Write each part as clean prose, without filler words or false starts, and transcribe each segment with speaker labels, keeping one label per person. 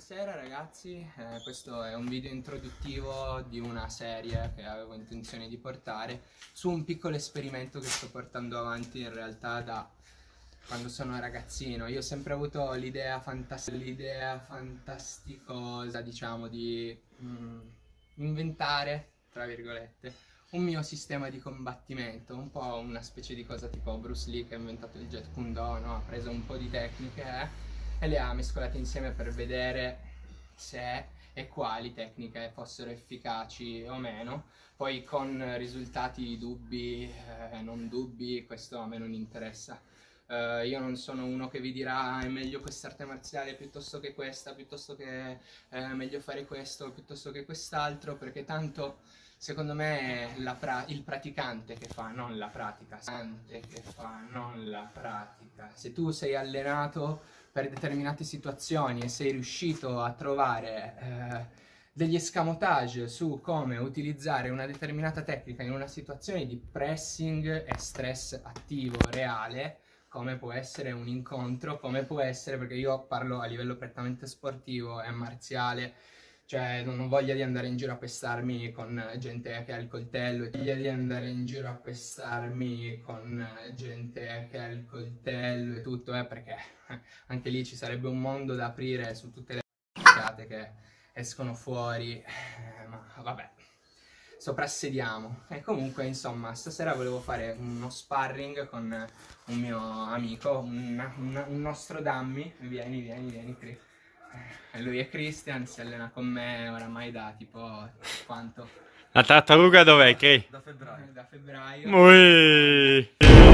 Speaker 1: Buonasera ragazzi, questo è un video introduttivo di una serie che avevo intenzione di portare su un piccolo esperimento che sto portando avanti in realtà da quando sono ragazzino. Io ho sempre avuto l'idea fantasticosa, diciamo, di inventare, tra virgolette, un mio sistema di combattimento, un po' una specie di cosa tipo Bruce Lee che ha inventato il Jeet Kune Do, no? Ha preso un po' di tecniche e le ha mescolate insieme per vedere se e quali tecniche fossero efficaci o meno, poi con risultati dubbi, non dubbi, questo a me non interessa. Io non sono uno che vi dirà è meglio quest'arte marziale piuttosto che questa, piuttosto che è meglio fare questo piuttosto che quest'altro, perché tanto secondo me è il praticante che fa, non la pratica. Se tu sei allenato per determinate situazioni e sei riuscito a trovare degli escamotage su come utilizzare una determinata tecnica in una situazione di pressing e stress attivo reale, come può essere un incontro, come può essere, perché io parlo a livello prettamente sportivo e marziale, cioè non ho voglia di andare in giro a pestarmi con gente che ha il coltello, e tutto, perché anche lì ci sarebbe un mondo da aprire su tutte le cacate che escono fuori, ma vabbè, soprassediamo. E comunque, insomma, stasera volevo fare uno sparring con un mio amico, un nostro dummy. Vieni, Cri. Lui è Christian, si allena con me oramai da tipo quanto?
Speaker 2: La tartaruga dov'è, Cri?
Speaker 1: Da febbraio.
Speaker 2: Ui.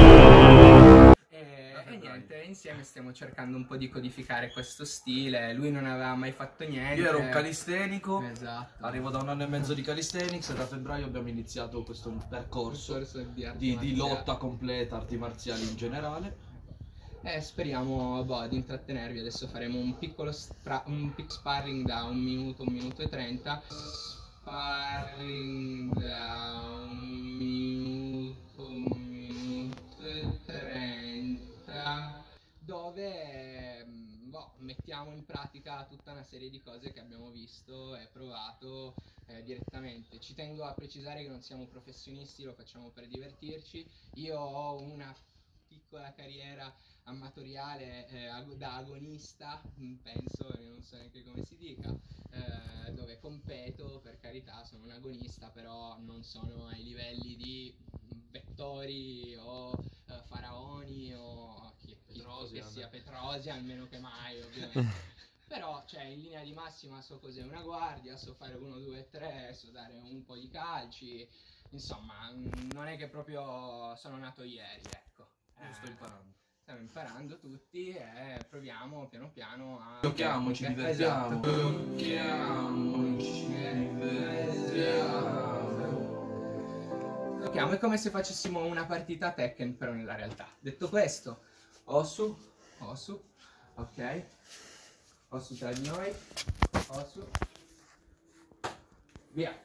Speaker 1: E niente, insieme stiamo cercando un po' di codificare questo stile. Lui non aveva mai fatto niente.
Speaker 3: Io ero un calistenico,
Speaker 1: esatto.
Speaker 3: Arrivo da 1 anno e mezzo di calisthenics e da febbraio abbiamo iniziato questo percorso di lotta completa, arti marziali in generale.
Speaker 1: E speriamo di intrattenervi. Adesso faremo un piccolo sparring da 1 minuto, 1 minuto e 30. Sparring da 1 minuto, 1 minuto e 30, dove mettiamo in pratica tutta una serie di cose che abbiamo visto e provato direttamente. Ci tengo a precisare che non siamo professionisti, lo facciamo per divertirci. Io ho una piccola carriera amatoriale da agonista, penso, non so neanche come si dica, dove competo, per carità, sono un agonista, però non sono ai livelli di Vettori o Faraoni o chi che sia Petrosian, almeno che mai, ovviamente. Però, cioè, in linea di massima so cos'è una guardia, so fare 1, 2, 3, so dare un po' di calci, insomma, non è che proprio sono nato ieri, ecco.
Speaker 3: Sto imparando.
Speaker 1: Stiamo imparando tutti e proviamo piano piano a...
Speaker 3: Giochiamoci, divertiamo.
Speaker 1: Esatto. Giochiamo, è come se facessimo una partita a Tekken, però nella realtà. Detto questo, Osu, ok, Osu tra di noi, Osu, via.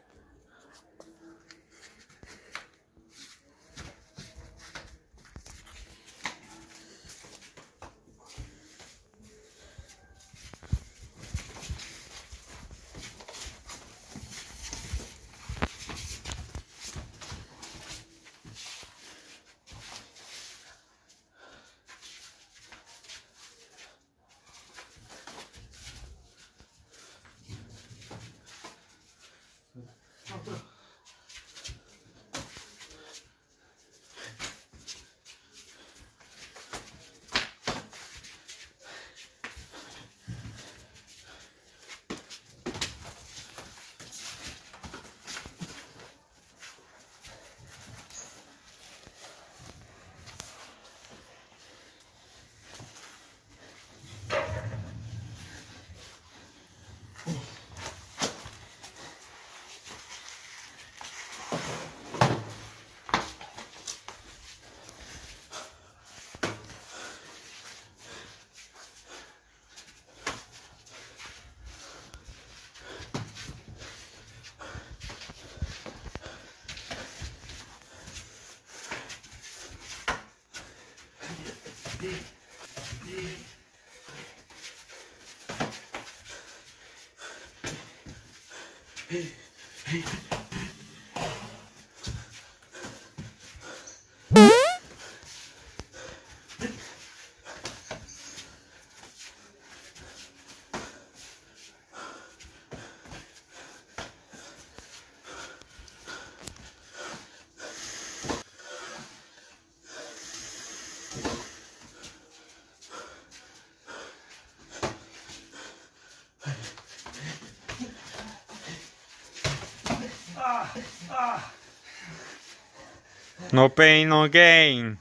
Speaker 2: No pain, no gain.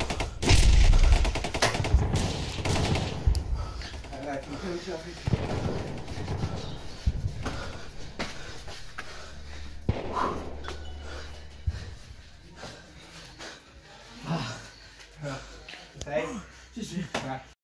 Speaker 1: Non ce la fai più.